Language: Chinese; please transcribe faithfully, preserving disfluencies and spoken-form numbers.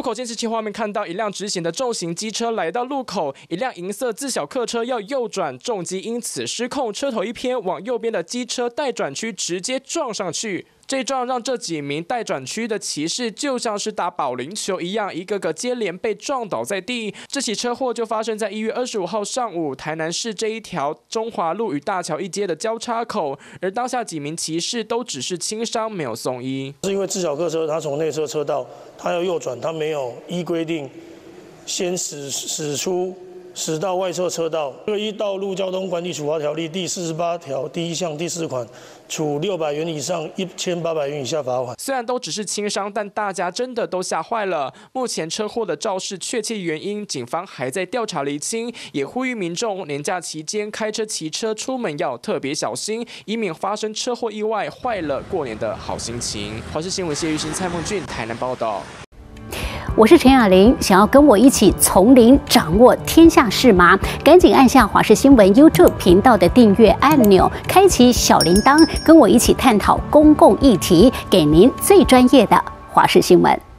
路口监视器画面看到一辆直行的重型机车来到路口，一辆银色自小客车要右转，重机因此失控，车头一偏，往右边的机车待转区直接撞上去。 这一撞让这几名待转区的骑士就像是打保龄球一样，一个个接连被撞倒在地。这起车祸就发生在一月二十五号上午，台南市这一条中华路与大桥一街的交叉口。而当下几名骑士都只是轻伤，没有送医。 是因为自小客车它从内侧车道，它要右转，它没有依规定先驶驶出。 驶到外侧车道，这个依《道路交通管理处罚条例》第四十八条第一项第四款，处六百元以上一千八百元以下罚款。 虽然都只是轻伤，但大家真的都吓坏了。目前车祸的肇事确切原因，警方还在调查厘清，也呼吁民众年假期间开车、骑车出门要特别小心，以免发生车祸意外，坏了过年的好心情。华视新闻谢玉兴、蔡梦俊台南报道。 我是陈雅玲，想要跟我一起从零掌握天下事吗？赶紧按下华视新闻 YouTube 频道的订阅按钮，开启小铃铛，跟我一起探讨公共议题，给您最专业的华视新闻。